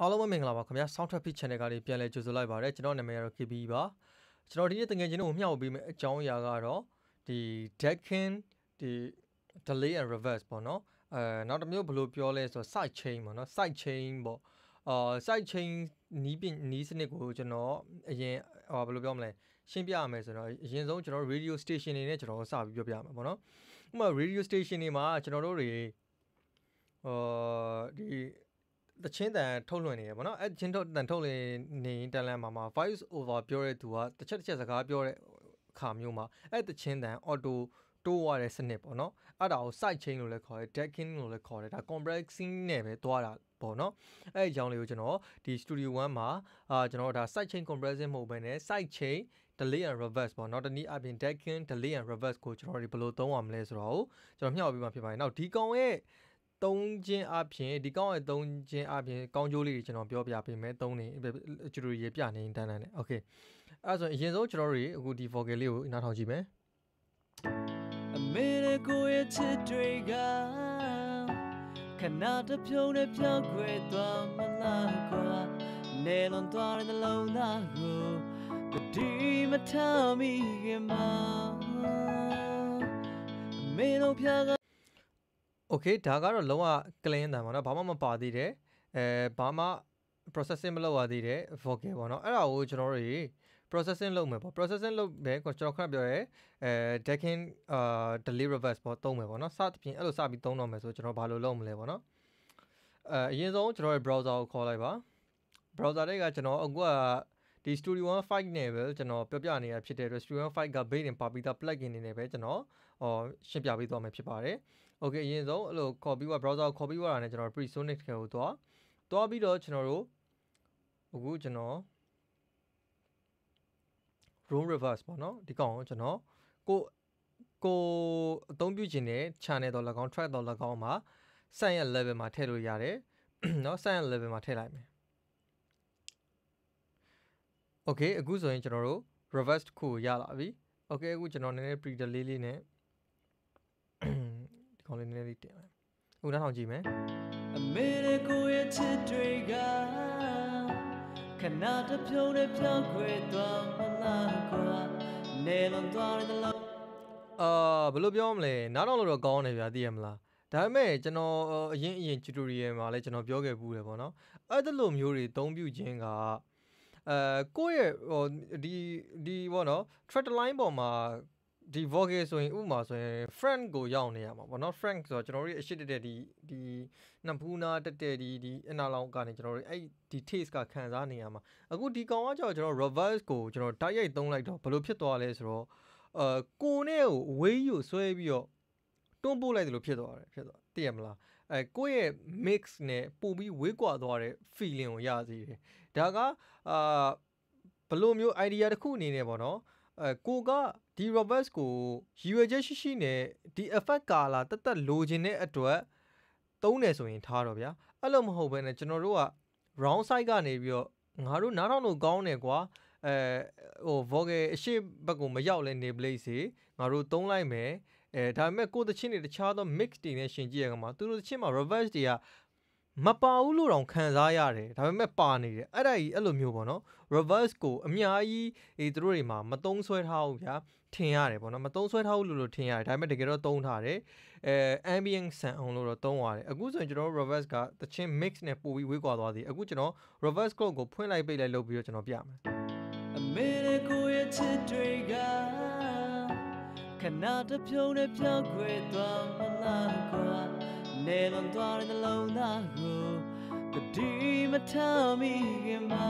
အားလုံးပဲမင်္ဂလာပါခင်ဗျာ Soundtrack Pitch Channel ကနေပြန်လည်ကြိုဆိုလိုက်ပါရစေကျွန်တော်နာမည်ကတော့ KB ပါကျွန်တော်ဒီနေ့တကယ်ချင်းကိုမျှဝေပေးမယ့်အကြောင်းအရာကတော့ဒီ Decking ဒီ delay and reverse ပေါ့နော်နောက်တစ်မျိုးဘယ်လိုပြောလဲဆိုတော့ side chain ပေါ့နော် side chain ပေါ့side chain နီးစနစ်ကိုကျွန်တော်အရင်ဘယ်လိုပြောမလဲရှင်းပြရမယ်ဆိုတော့အရင်ဆုံးကျွန်တော် radio station တွေနဲ့ကျွန်တော်စပြီးပြောပြမှာပေါ့နော်ဥပမာ radio station တွေမှာကျွန်တော်တို့တွေဒီတချင်းတန်ထုတ်လွှင့်နေရပေါ့နော်အဲ့ချင်းတန်ထုတ်လွှင့်နေတန်လန်းမှာ voice over ပြောတဲ့သူကတစ်ချက်စကားပြောတဲ့အခါမျိုးမှာအဲ့တချင်းတန် auto တိုးရတဲ့စနစ်ပေါ့နော်အဲ့ဒါကို side chain လို့လည်းခေါ်တယ် decking လို့လည်းခေါ်တယ်ဒါ compressing နဲ့ပဲတွားတာပေါ့နော်အဲ့ဒီအကြောင်းလေးကိုကျွန်တော်ဒီ studio 1မှာကျွန်တော်ဒါ side chain compressing မဟုတ်ဘဲနဲ့ side chain delay and reverse ပေါ့နော်တနည်းအားဖြင့် decking delay and reverse ကိုကျွန်တော်ဒီဘယ်လိုသုံးရမလဲဆိုတော့ကျွန်တော်မျှဝေပေးမှာဖြစ်ပါတယ်နောက်ဒီကောင်ရဲ့သုံးခြင်းအပြင်ဒီကောင်းရဲ့သုံးခြင်းအပြင်ကောင်းကျိုးလေးတွေကျွန်တော်ပြောပြပေးမယ်သုံးနေကျူတူရေပြနေတန်းနဲ့ okay အဲ့ဆိုအရင်ဆုံးကျွန်တော်တို့အခုဒီ vocal လေးကိုနားထောင်ကြည့်မယ်အမေကိုရဲ့ချစ်တွေကခဏတဖြုံးနဲ့ပြောင်းခွေသွားမလားကွာနေလွန်သွားတဲ့လုံးသားကိုတတိမထားမိခင်မှာအမေတို့ဖြာကOkay ဒါကတော့လုံးဝ clean တန်ပါเนาะဘာမှမပါသေးတယ်ဘာမှ processing မလုပ်ရသေးတယ် vocal ပေါ့เนาะအဲ့ဒါကိုကျွန်တော်တို့ processing လုပ်မယ်ပေါ့ processing လုပ်မယ်ကျွန်တော်ခဏပြောရဲdecking delay reverse ပေါ့သုံးမယ်ပေါ့เนาะစသဖြင့်အဲ့လိုစပြီးသုံးတော့မယ်ဆိုကျွန်တော်ဘာလို့လုပ်မလဲပေါ့เนาะအရင်ဆုံးကျွန်တော်ရဲ့ browser ကိုခေါ်လိုက်ပါ browser တွေကကျွန်တော်အခုကဒီ Studio One 5 နဲ့ပဲကျွန်တော်ပြောပြနေရဖြစ်တဲ့ Studio One 5က built-in ပါပြီးသား plugin တွေနဲ့ပဲကျွန်တော်ရှင်းပြပေးသွားမယ်ဖြစ်ပါတယ်။ Okay အရင်ဆုံးအဲ့လို copy ဝ browser ကို copy ဝတာနဲ့ကျွန်တော် Presonic ကိုသွားပြီးတော့ကျွန်တော်တို့အခုကျွန်တော် room reverse ပေါ့နော်ဒီကောင်ကိုကျွန်တော်ကိုအသုံးပြုခြင်းနဲ့ channel တော့၎င်း track တော့၎င်းမှာ set ရဲ့ level မှာထည့်လို့ရတယ်เนาะ set ရဲ့ level မှာထည့်လိုက်မယ်Okay အခုဆိုရင်ကျွန်တော်တို့ reverse တစ်ခုရလာပြီ Okay အခုကျွန်တော်နည်းနည်း pre delay လေးနဲ့ဒီကောင်လေးနည်းနည်းလေးတင်လိုက်အခုနောက်ထောင်ကြည့်မယ်အမေကိုရဲ့ချစ်တွေကခဏတဖြုံးနဲ့ပြောင်းခွေသွားမလားကွာနေလွန်သွားတဲ့လုံးဘယ်လိုပြောမလဲနားတော့လို့တော့ကောင်းနေဗျာသိရမလားဒါပေမဲ့ကျွန်တော်အရင် tutorial မှာလည်းကျွန်တော်ပြောခဲ့ဘူးတယ်ပေါ့နော်အဲ့ဒါလိုမျိုးတွေအသုံးပြုခြင်းကကိုယ့်ရဲ့ဒီဘောနော် thread line ပေါ်မှာဒီ vocal ဆိုရင်ဥပမာဆိုရင် friend ကိုရောက်နေရမှာပေါ့နော် friend ဆိုတော့ကျွန်တော်တို့အရှိတက်တဲ့ဒီနှစ်ဖူးနာတက်တဲ့ဒီအနာလောင်ကနေကျွန်တော်တို့အဲ့ဒီ taste ကခံစားနေရမှာအခုဒီကောင်ကကျွန်တော် reverse ကိုကျွန်တော်တိုက်ရိုက်သုံးလိုက်တော့ဘယ်လိုဖြစ်သွားလဲဆိုတော့ကိုနဲ့ကိုအဝေးကြီးကိုဆွဲပြီးတော့တွန်းပို့လိုက်တယ်လို့ဖြစ်သွားတယ်သိရမလားကိုယ့်ရဲ့ mix နဲ့ပို့ပြီးဝေးကွာသွားတဲ့ feeling ကိုရစေတယ်ဒါကဘယ်လိုမျိုး idea တစ်ခုအနေနဲ့ပေါ့နော်ကိုကဒီ reverse ကိုရည်ရွယ်ချက်ရှိနဲ့ဒီ effect ကာလာတက်လိုချင်တဲ့အတွက်သုံးတယ်ဆိုရင်ထားတော့ဗျာအဲ့လိုမဟုတ်ဘဲနဲ့ကျွန်တော်တို့က round side ကနေပြီးတော့ငါတို့နားထောင်လို့ကောင်းတယ်ကွာvocal အရှိဘက်ကိုမရောက်လဲနေပလိစေငါတို့သုံးလိုက်မယ်ဒါပေမဲ့ကိုသချင်းတွေတခြားသော mix တွေနဲ့ရှင်ကြည့်ရမှာသူတို့သချင်းမှာ reverse တွေကမပါဘူးလို့တောင်ခံစားရတယ်ဒါပေမဲ့ပါနေတယ်အဲ့ဒါကြီးအဲ့လိုမျိုးပေါ့နော် reverse ကိုအများကြီးသူတို့တွေမှာမသုံးဆွဲထားဘူးဗျာထင်ရတယ်ပေါ့နော်မသုံးဆွဲထားဘူးလို့ထင်ရတယ်ဒါပေမဲ့တကယ်တော့သုံးထားတယ်ambient sound အောင်လို့တော့သုံးရတယ်အခုဆိုရင်ကျွန်တော် reverse ကသချင်း mix နဲ့ပို့ပြီးဝေးကွာသွားသည်အခုကျွန်တော် reverse clock ကိုဖွင့်လိုက်ပိတ်လိုက်လုပ်ပြီးတော့ကျွန်တော်ပြမယ်အမေကိုရဲ့ချစ်တွေကခဏတဖြုံးနဲ့ပြောင်းခွေသွားမလားကွာနေလွန်သွားတဲ့လုံးသားကိုတတိမထားမိခင်မှာ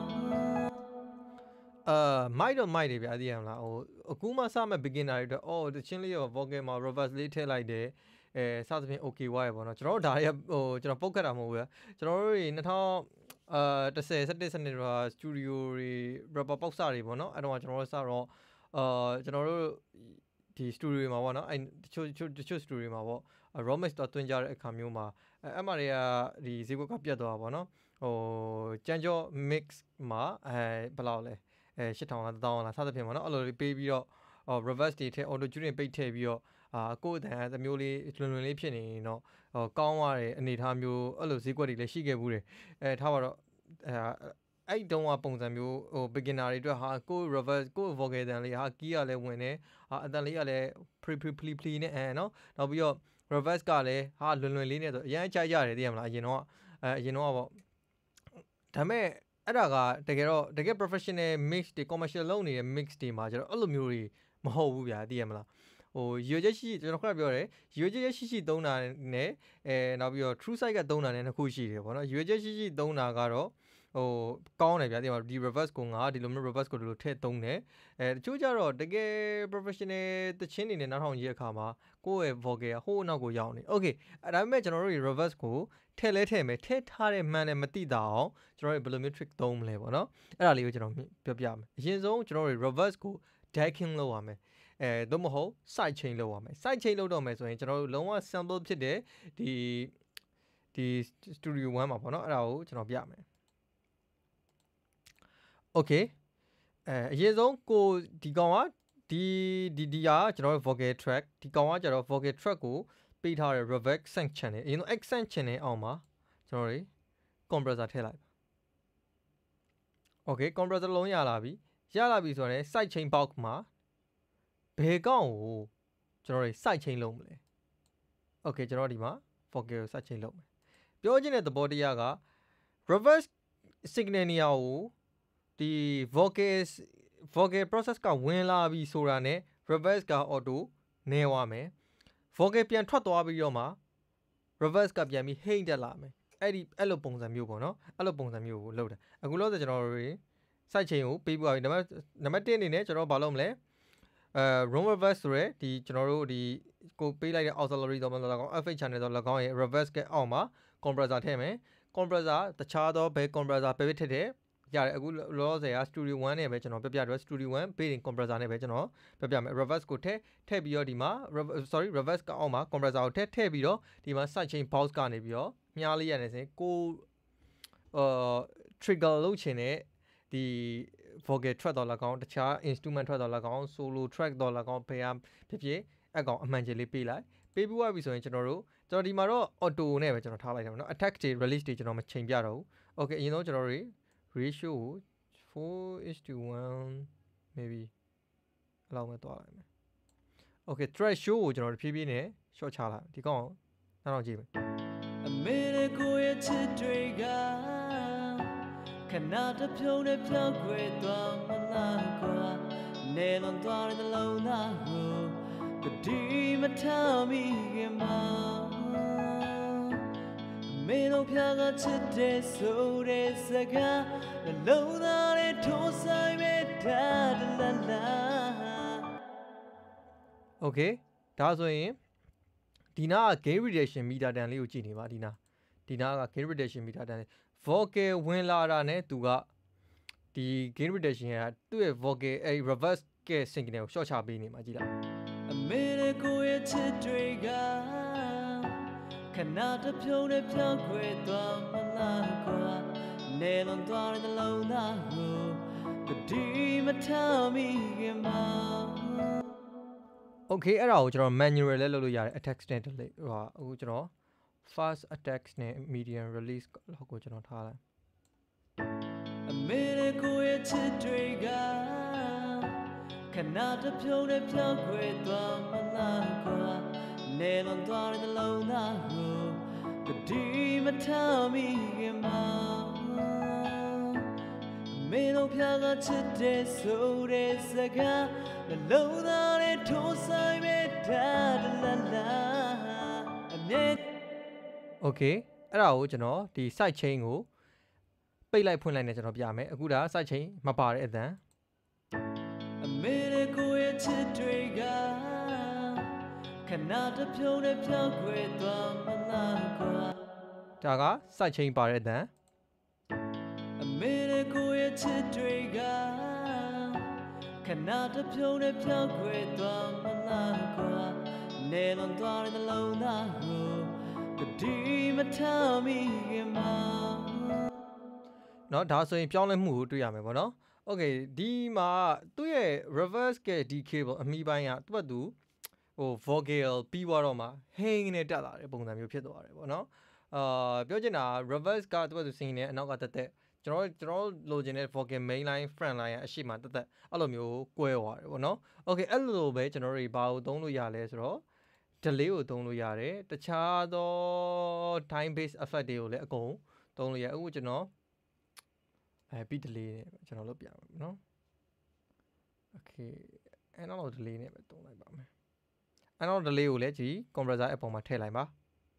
မိုက်တော့မိုက်တယ်ဗျာသိရမလားဟိုအခုမှစမဲ့ beginner တွေတော့တချင်းလေးရော vocal မှာ reverse လေးထည့်လိုက်တယ်စသဖြင့် okay ဝါရပေါ့နော်ကျွန်တော်တို့ဒါတွေကကျွန်တော်ပုတ်ခတ်တာမဟုတ်ဘူးဗျာကျွန်တော်တို့တွေ2010 17စနစ်တော့ studio တွေ rapper ပေါက်စတွေပေါ့နော်အဲ့တော့ကျွန်တော်တို့စတော့ကျွန်တော်တို့ဒီ studio တွေမှာပေါ့နော်အဲ့တချို့ studio တွေမှာပေါ့ raw mix တော့တွင်းကြတဲ့အခါမျိုးမှာအဲ့မှာတွေကဒီဈေးကွက်ကပြတ်သွားပါပေါ့နော်ကြမ်းကြော mix မှာဘယ်လောက်လဲ8000လား1000လားစသဖြင့်ပေါ့နော်အဲ့လိုလေးပေးပြီးတော့reverse တွေထည့် auto tune ပိတ်ထည့်ပြီးတော့ကိုယ်တန်တဲ့မျိုးလေးလွန်လေးဖြစ်နေတော့ကောင်းသွားတဲ့အနေအထားမျိုးအဲ့လိုဈေးကွက်တွေလည်းရှိခဲ့ဘူးတယ်ထားပါတော့အဲ့တုန်းကပုံစံမျိုးbeginner တွေအတွက်ဟာကို reverse ကို vocal တန်လေးဟာ key ကလည်းဝင်နေအတန်လေးကလည်း pre နဲ့နော်နောက်ပြီးတော့ reverse ကလည်းဟာလွန်လေးနဲ့ဆိုအရင်ကြိုက်ရတယ်သိရမလားအရင်တော့ပေါ့ဒါမဲ့အဲ့ဒါကတကယ် professional mix တွေ commercial လုပ်နေတဲ့ mix တွေမှာကျတော့အဲ့လိုမျိုးတွေမဟုတ်ဘူးဗျာသိရမလားရွေချက်ရှိကျွန်တော်ခဏပြောတယ်ရွေချက်ရှိသုံးတာနဲ့နောက်ပြီးတော့ true side ကသုံးတာနဲ့နှစ်ခုရှိတယ်ပေါ့နော်ရွေချက်ရှိသုံးတာကတော့ကောင်းတယ်ဗျာဒီမှာဒီ reverse ကိုငါဒီလိုမျိုး reverse ကိုဒီလိုထည့်သုံးတယ်တချို့ကျတော့တကယ် professional တချင်းနေနဲ့နောက်ထောင်ကြီးအခါမှာကိုယ့်ရဲ့ vocal ဟိုးနောက်ကိုရောက်နေ okay ဒါပေမဲ့ကျွန်တော်တို့ reverse ကိုထည့်မယ်ထည့်ထားတဲ့မှန်တယ်မသိတာအောင်ကျွန်တော်တို့ဘယ်လိုမျိုး trick သုံးမလဲပေါ့နော်အဲ့ဒါလေးကိုကျွန်တော်ပြောပြမယ်အရင်ဆုံးကျွန်တော်တို့ reverse ကို decking လုပ်ရမယ်သို့မဟုတ် side chain လုပ်ရမယ် side chain လုပ်တော့မယ်ဆိုရင်ကျွန်တော်တို့လုံးဝ sample ဖြစ်တဲ့ဒီ studio 1မှာပေါ့နော်အဲ့ဒါကိုကျွန်တော်ပြမယ် okay အရင်ဆုံးကိုဒီကောင်ကဒီကကျွန်တော်တို့ vocal track ဒီကောင်ကကျတော့ vocal track ကိုပေးထားတဲ့ reverb accent channel အရင်ဆုံး accent channel အောင်မှာကျွန်တော်တို့ compressor ထည့်လိုက် okay compressor လုံးရလာပြီဆိုတော့ side chain box မှာဘယ်ကောင်ကိုကျွန်တော်တို့ side chain လုပ်မလဲ okay ကျွန်တော်ဒီမှာ vocal side chain လုပ်မယ်ပြောချင်တဲ့သဘောတရားက reverse signal နေရာကိုဒီ vocal process ကဝင်လာပြီဆိုတာနဲ့ reverse က auto နေသွားမယ် vocal ပြန်ထွက်သွားပြီးတော့မှ reverse ကပြန်ပြီးဟိမ့်တက်လာမယ်အဲ့လိုပုံစံမျိုးပေါ့နော်အဲ့လိုပုံစံမျိုးကိုလုပ်တယ်အခုလို့ဆိုကျွန်တော်တို့ side chain ကိုပေးပြီးပါပြီနံပါတ်1အနေနဲ့ကျွန်တော်ဘာလုပ်မလဲroom reverse ဆိုရယ်ဒီကျွန်တော်တို့ဒီကိုပေးလိုက်တဲ့ auxiliary တော့မဟုတ်တော့ FH channel တော့၎င်းရဲ့ reverse ကအောက်မှာ compressor ထည့်မယ် compressor တခြားသောဘယ် compressor ပဲထည့်တယ်ရတယ်အခုလောဆယ်က studio 1နဲ့ပဲကျွန်တော်ပြတော့ studio 1 beating compressor နဲ့ပဲကျွန်တော်ပြမယ် reverse ကိုထည့်ပြီးတော့ဒီမှာ reverse ကအောက်မှာ compressor ကိုထည့်ပြီးတော့ဒီမှာ side chain box ကနေပြီးတော့မြားလေးရနေစင်ကိုtrigger လုပ်ချင်တဲ့ဒီ vocal track တော့၎င်းတခြား instrument track တော့၎င်း solo track တော့၎င်းဘယ်ဖြစ်အကောင်အမှန်ကြီးလေးပေးလိုက်ပေးပြီးသွားပြီဆိုရင်ကျွန်တော်ဒီမှာတော့ auto နဲ့ပဲကျွန်တော်ထားလိုက်တယ်ပေါ့နော် attack တွေ release တွေကျွန်တော်မချိန်ပြတော့ဘူး okay အရင်ဆုံးကျွန်တော်တို့ ratio ကို 4:1 maybe အဲ့လောက်ပဲတွားလိုက်မယ် okay threshold ကိုကျွန်တော်ဖြည်းဖြည်းနဲ့ short ချလိုက်ဒီကောင်နောက်တော့ကြည့်မယ်အမေကိုရဲ့ချစ်တွေကခဏတဖြုံးနဲ့ဖြောက်ခွေသွားမလားကွာနေလွန်သွားတဲ့လုံးသားကိုတတိမထားမိခင်မှာမေတို့ဖျားကချစ်တဲ့ဆိုတဲ့စကားနှလုံးသားနဲ့ထိုးဆိုင်မဲ့တာလာလာ okay ဒါဆိုရင်ဒီနာက gain reduction meter တန်လေးကိုကြည့်နေပါဒီနာက gain reduction meter တန်လေး vocal ဝင်လာတာနဲ့သူကဒီ gain reduction ကသူ့ရဲ့ vocal reverse က signal ကို short ချပေးနေမှာကြည့်လိုက်အမေကိုရဲ့ချစ်တွေကခဏတဖြုံးနဲ့ဖြောက်ခွေသွားမလားကွာနေလွန်သွားတဲ့လုံးသားကိုတတိမထားမိခင်မှာ okay အဲ့ဒါကိုကျွန်တော် manual လဲလုပ်လို့ရတယ် attack stand လေးအခုကျွန်တော် fast attack နဲ့ medium release လောက်ကိုကျွန်တော်ထားလိုက်အမေကိုရဲ့ချစ်တွေကခဏတဖြုံးနဲ့ဖြောက်ခွေသွားမလားကွာနေလွန်သွားတဲ့လုံးသားကိုတတိမထားမိခင်မှာမေတို့ဖျားကချစ်တဲ့ဆိုတဲ့စကားနှလုံးသားနဲ့ထိုးဆိုင်မဲ့တာလာလာအမြဲ okay အဲ့ဒါကိုကျွန်တော်ဒီ side chain ကိုပိတ်လိုက်ဖွင့်လိုက်နေကျွန်တော်ပြမယ်အခုဒါ side chain မပါတဲ့အတန်အမေကိုရဲ့ချစ်တွေကခဏတဖြုံးနဲ့ဖြောက်ခွေသွားမလားကွာဒါက side chain ပါတဲ့အတန်အမေကိုရဲ့ချစ်တွေကခဏတဖြုံးနဲ့ဖြောက်ခွေသွားမလားကွာနေလွန်သွားတဲ့လုံးသားကိုတတိမထားမိခင်မှာเนาะဒါဆိုရင်ပြောင်းလဲမှုကိုတွေ့ရမယ်ပေါ့နော် okay ဒီမှာသူ့ရဲ့ reverse ကဒီ cable အမီပိုင်းကသူ့ vocal ပြီးသွားတော့မှ hang နဲ့တက်လာတဲ့ပုံစံမျိုးဖြစ်သွားတယ်ပေါ့နော်ပြောချင်တာ reverse ကသူ့သူ sing နဲ့အနောက်ကတက်ကျွန်တော်လိုချင်တဲ့ vocal main line front line အရှိမတက်အဲ့လိုမျိုးကွဲသွားတယ်ပေါ့နော် okay အဲ့လိုပဲကျွန်တော်တို့ဘာကိုသုံးလို့ရလဲဆိုတော့ delay ကိုသုံးလို့ရတယ်တခြားသော time based effect တွေကိုလည်းအကုန်သုံးလို့ရအခုကျွန်တော်beat delay နဲ့ကျွန်တော်လုပ်ပြမယ်နော် okay အဲ့တော့ delay နဲ့ပဲသုံးလိုက်ပါမယ်အဲ့တော့ delay ကိုလည်းဒီ compressor အပေါ်မှာထည့်လိုက်ပါ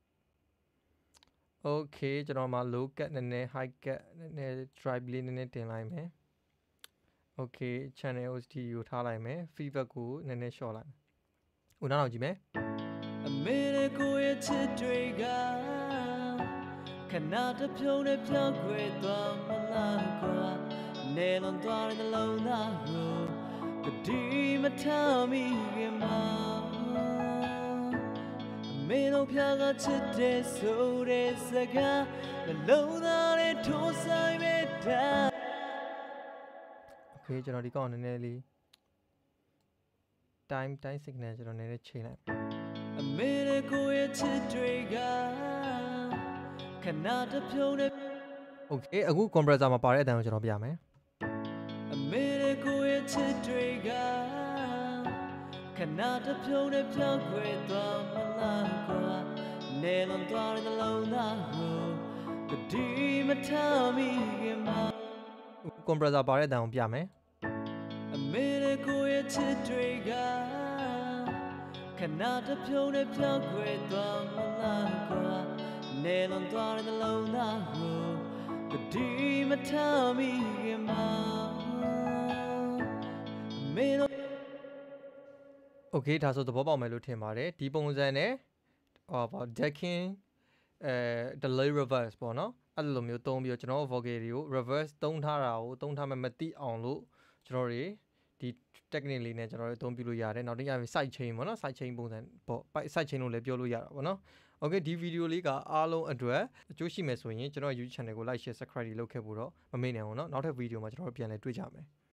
okay ကျွန်တော်မှာ low cut နည်းနည်း high cut နည်းနည်း drive လေးနည်းနည်းတင်လိုက်မယ် okay channel host ကိုထားလိုက်မယ် feedback ကိုနည်းနည်း short လိုက်ဦးနောက်ကြည့်မယ်အမေကိုရဲ့ချစ်တွေကခဏတဖြုံးနဲ့ပြောင်းခွေသွားမလားကွာနေလွန်သွားတဲ့နှလုံးသားကိုတတိမထားမိခင်မှာမင်းတို့ဖြာကချစ်တဲ့ဆိုတဲ့စကားနှလုံးသားနဲ့ထိုးဆိုင်မဲ့တာโอเคကျွန်တော်ဒီကောင်နည်းနည်းလေး time signal ကျွန်တော်နည်းနည်းချိန်လိုက်အမေကိုရဲ့ချစ်တွေကခဏတဖြုံးနဲ့โอเคအခု compressor မှာပါတဲ့အတန်ကိုကျွန်တော်ပြမယ်အမေကိုရဲ့ချစ်တွေကခဏတဖြုံးနဲ့ပြောင်းခွေသွားမလားကွာနေလွန်သွားတဲ့နှလုံးသားကိုတတိမထားမိခင်မှာ compressor ပါတဲ့အတန်ကိုပြမယ်အမေကိုရဲ့ချစ်တွေကခဏတဖြုံးနဲ့ပြောင်းခွေသွားမလားကွာနေလွန်သွားတဲ့နှလုံးသားကိုတတိမထားမိခင်မှာအမေโอเคဒါဆိုသဘောပေါက်မယ်လို့ထင်ပါတယ်ဒီပုံစံနဲ့decking delay reverse ပေါ့နော်အဲ့လိုမျိုးသုံးပြီးတော့ကျွန်တော် vocal တွေကို reverse သုံးထားတာကိုသုံးထားမှမသိအောင်လို့ကျွန်တော်တွေဒီ technique လေးနဲ့ကျွန်တော်တို့အသုံးပြုလို့ရတယ်နောက်တစ်ခါ side chain ပေါ့နော် side chain ပုံစံပေါ့ side chain လို့လည်းပြောလို့ရတာပေါ့နော် okay ဒီဗီဒီယိုလေးကအားလုံးအတွက်အကျိုးရှိမယ်ဆိုရင်ကျွန်တော် YouTube channel ကို like share subscribe လုပ်ခဲ့ဖို့တော့မမေ့နိုင်ဘူးเนาะနောက်ထပ်ဗီဒီယိုမှာကျွန်တော်တို့ပြန်လည်တွေ့ကြမယ်